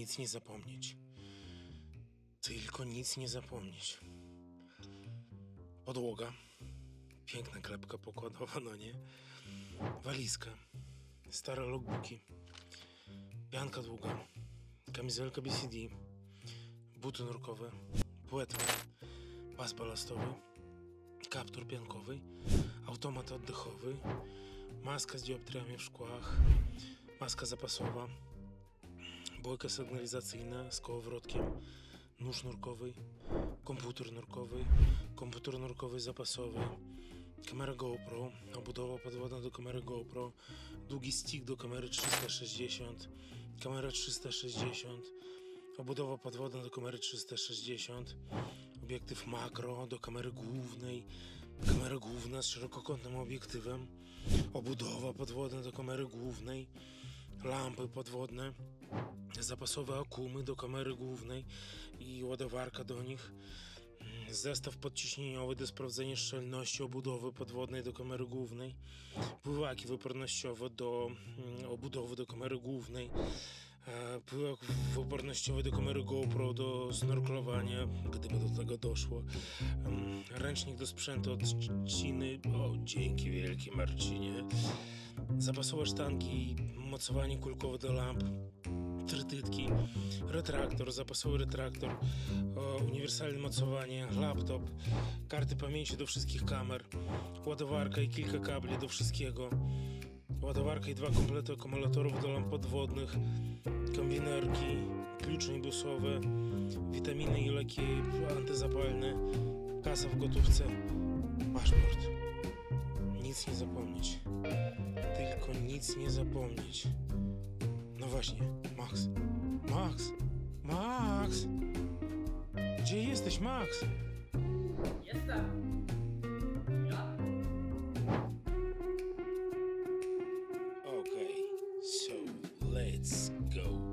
nic nie zapomnieć. Tylko nic nie zapomnieć. Podłoga. Piękna klepka pokładowa, no nie? Walizka. Stare logbooki. Pianka długa. Kamizelka BCD. Buty nurkowe. Płetwa. Pas balastowy. Kaptur piankowy. Automat oddechowy. Maska z dioptriami w szkłach. Maska zapasowa. Bojka sygnalizacyjna z kołowrotkiem. Nóż nurkowy. Komputer nurkowy zapasowy. Kamera GoPro. Obudowa podwodna do kamery GoPro. Długi stick do kamery 360. Kamera 360. Obudowa podwodna do kamery 360. Obiektyw makro do kamery głównej. Kamera główna z szerokokątnym obiektywem. Obudowa podwodna do kamery głównej. Lampy podwodne. Zapasowe akumy do kamery głównej i ładowarka do nich. Zestaw podciśnieniowy do sprawdzenia szczelności obudowy podwodnej do kamery głównej. Pływaki wypornościowe do obudowy do kamery głównej. Pływak wypornościowy do kamery GoPro do snorklowania, gdyby do tego doszło. Ręcznik do sprzętu od trzciny. O, dzięki wielkie, Marcinie. Zapasowe sztangi, mocowanie kulkowe do lamp. Trytytki, retraktor, zapasowy retraktor, uniwersalne mocowanie, laptop, karty pamięci do wszystkich kamer, ładowarka i kilka kabli do wszystkiego, ładowarka i 2 komplety akumulatorów do lamp podwodnych, kombinerki, klucze imbusowe, witaminy i leki antyzapalne, kasa w gotówce, paszport. Nic nie zapomnieć, tylko nic nie zapomnieć. No właśnie, Max! Gdzie jesteś, Max? Jestem. Ja? Okay, so let's go.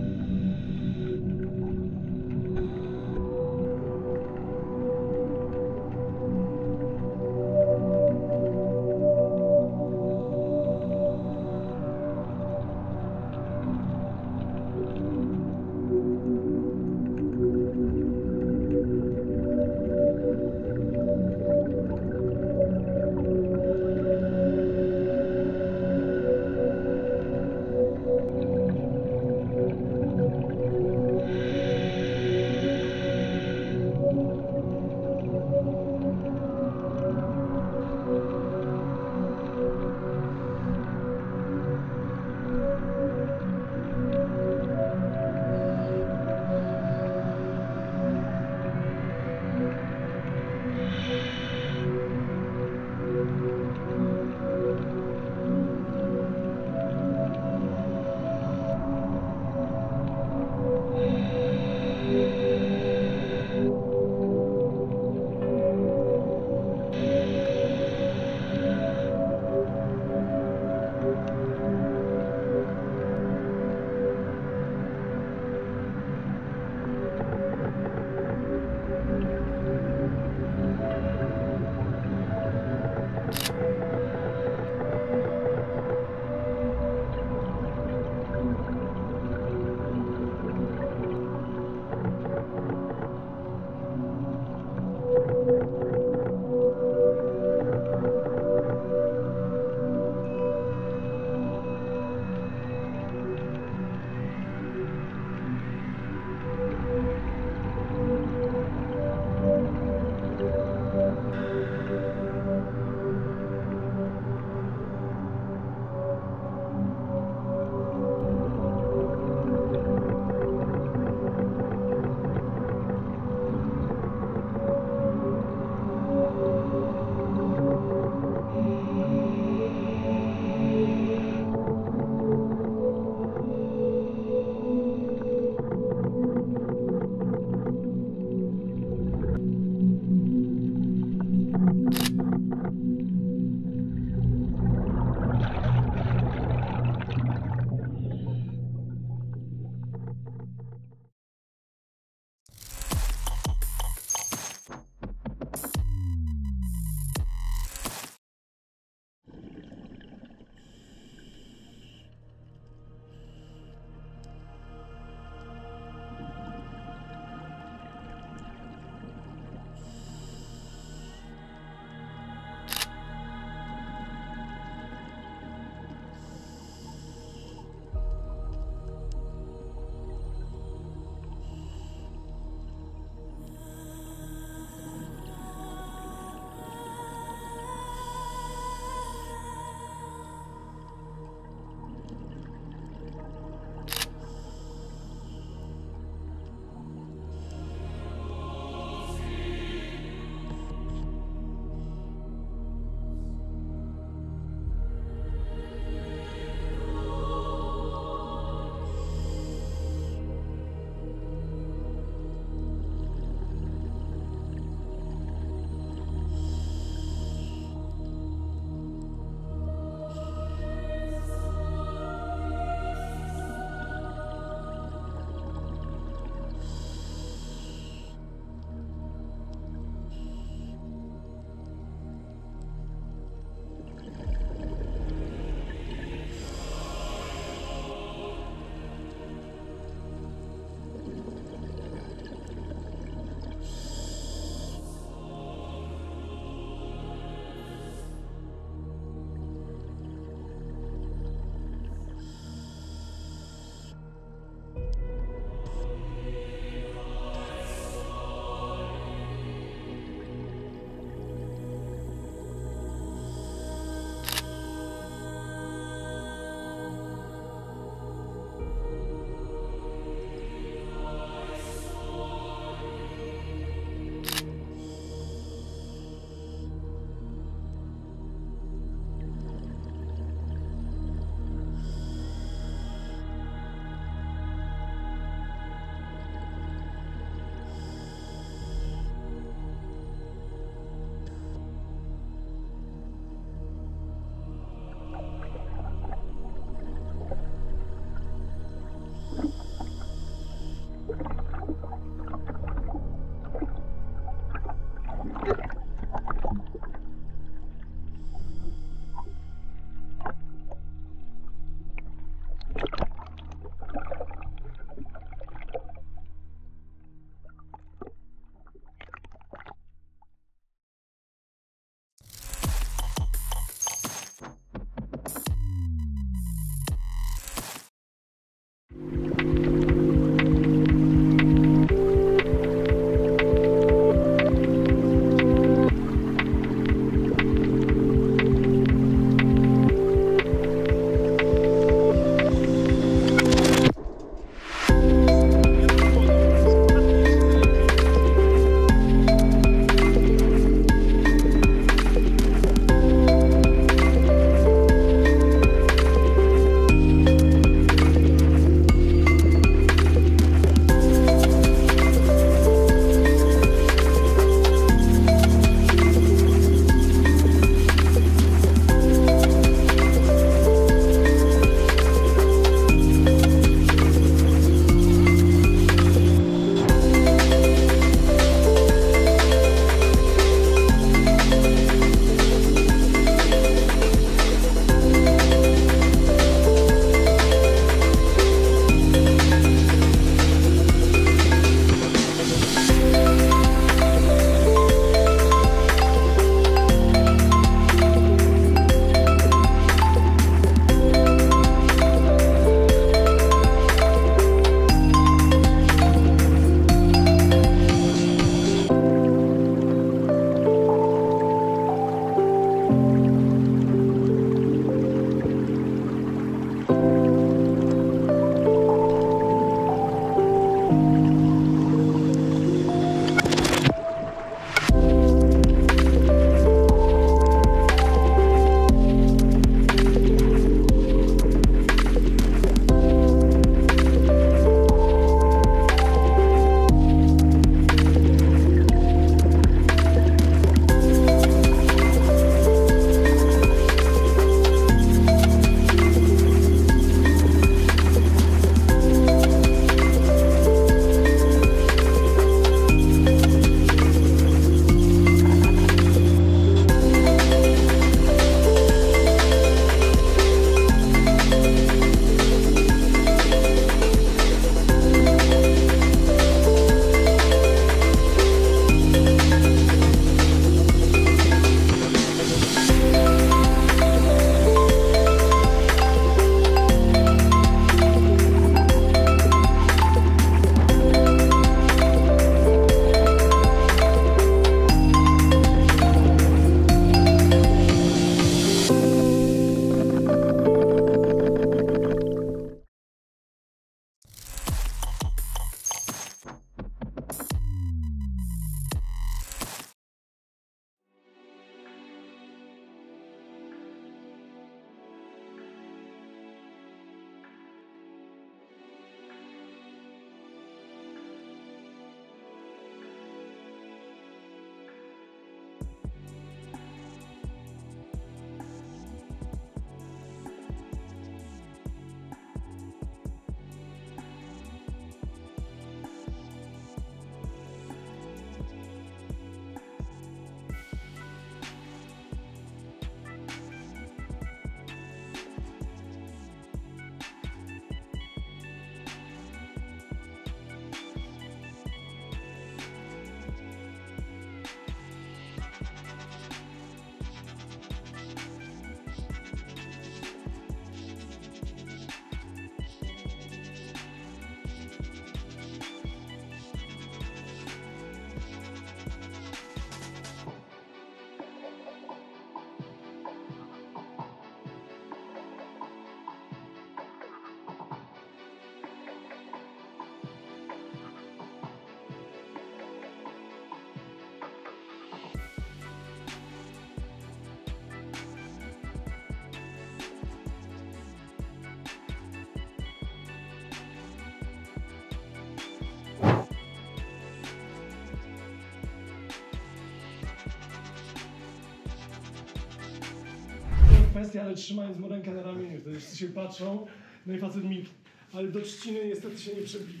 kwestia, ale trzymając mu rękę na ramieniu, wtedy wszyscy się patrzą, no i facet milczy. Ale do trzciny niestety się nie przebije.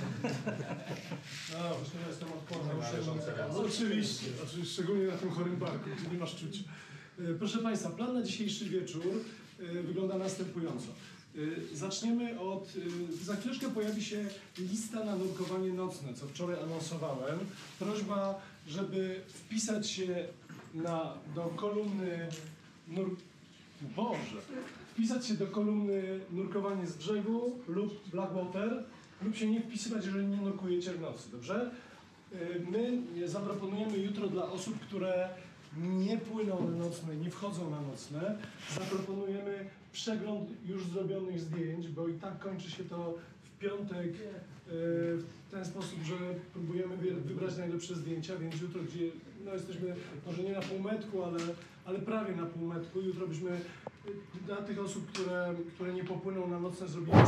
No, właśnie ja jestem odporny na leżącego. Oczywiście, szczególnie na tym chorym barku, gdzie nie masz czucia. Proszę Państwa, plan na dzisiejszy wieczór wygląda następująco. Zaczniemy od... Za chwileczkę pojawi się lista na nurkowanie nocne, co wczoraj anonsowałem. Prośba, żeby wpisać się do kolumny... Wpisać się do kolumny nurkowanie z brzegu lub Blackwater, lub się nie wpisywać, jeżeli nie nurkujecie w nocy, dobrze? My zaproponujemy jutro dla osób, które nie płyną na nocne, nie wchodzą na nocne, zaproponujemy przegląd już zrobionych zdjęć, bo i tak kończy się to w piątek w ten sposób, że próbujemy wybrać najlepsze zdjęcia, więc jutro, gdzie no jesteśmy może nie na półmetku, ale prawie na półmetku, jutro byśmy dla tych osób, które nie popłyną na nocne, zrobili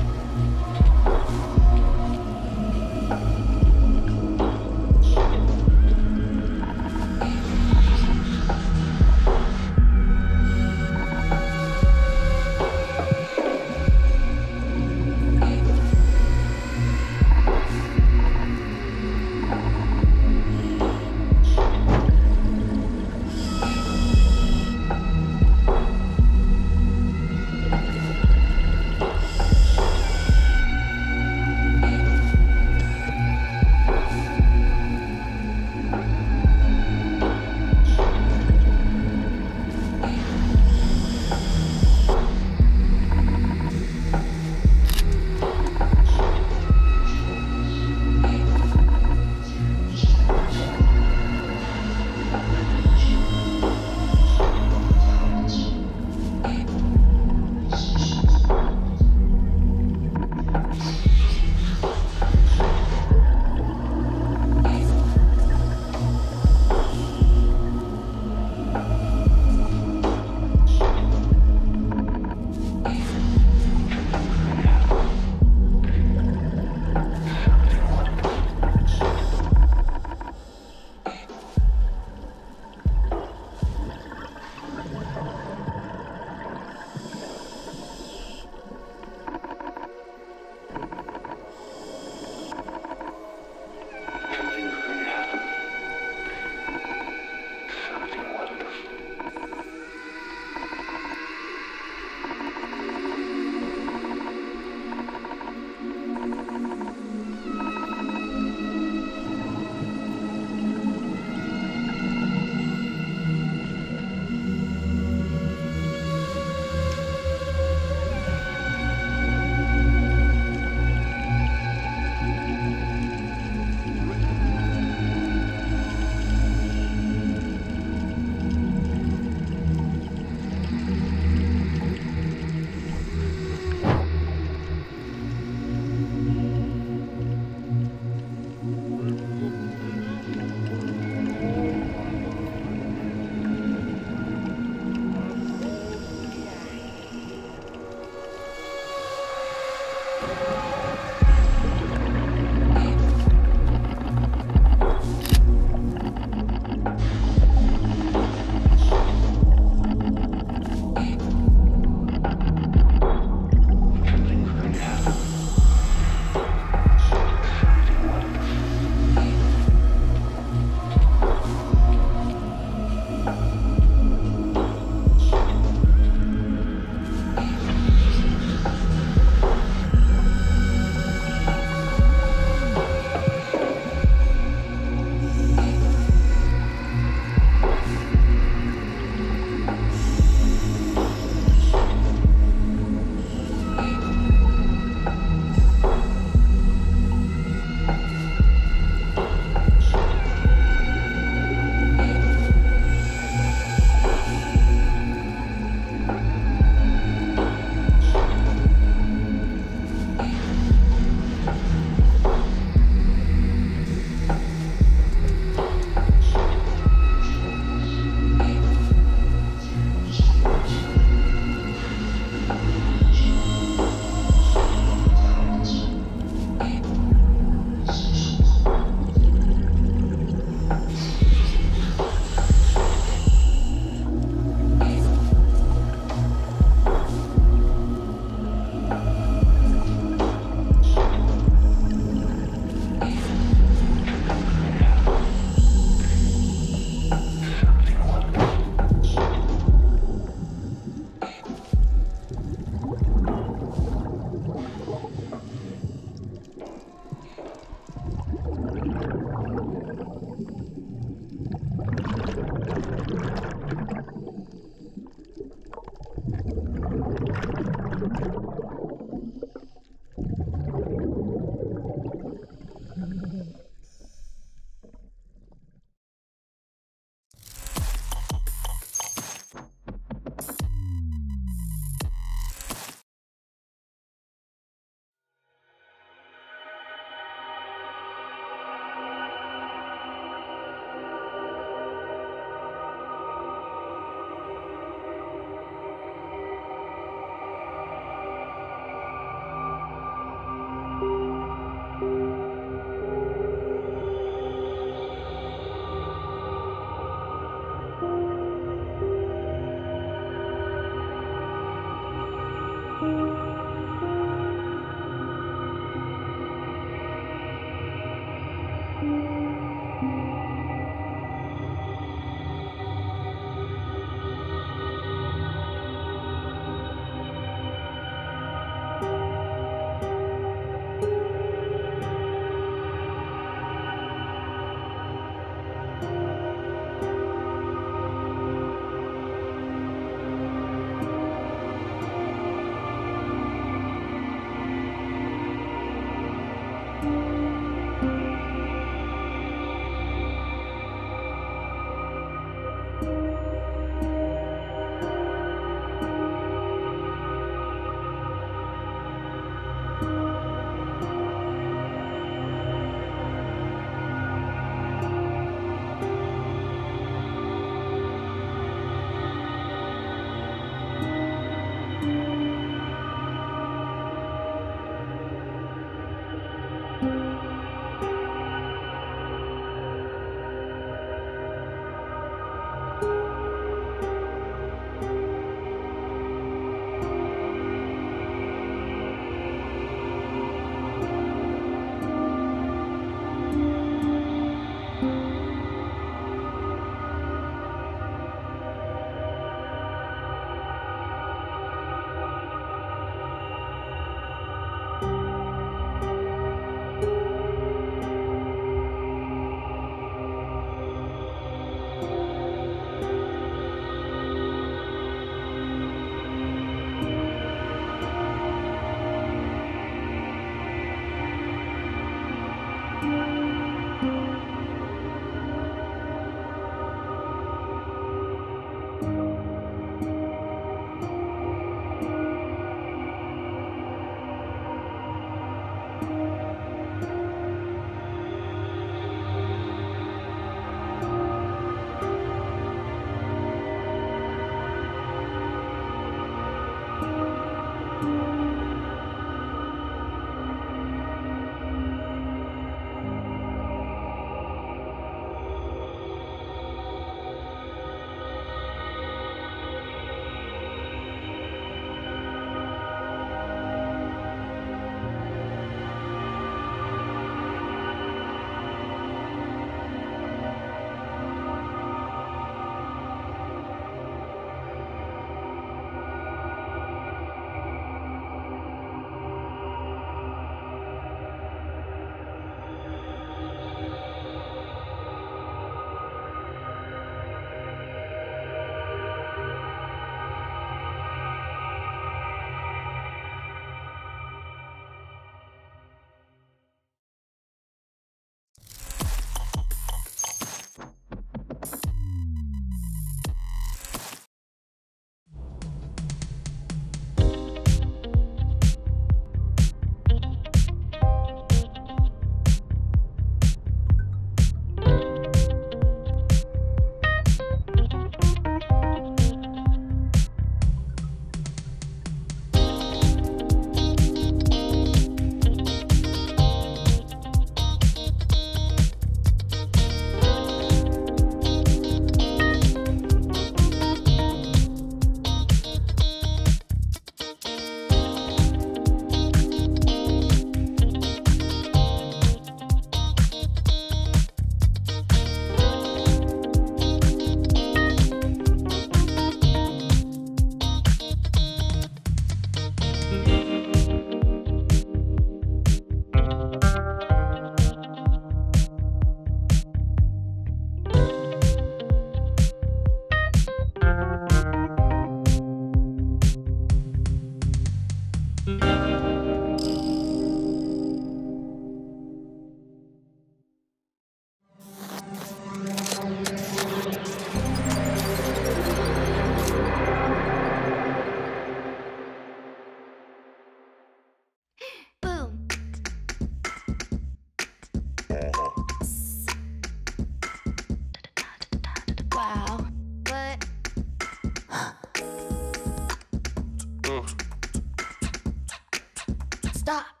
Stop.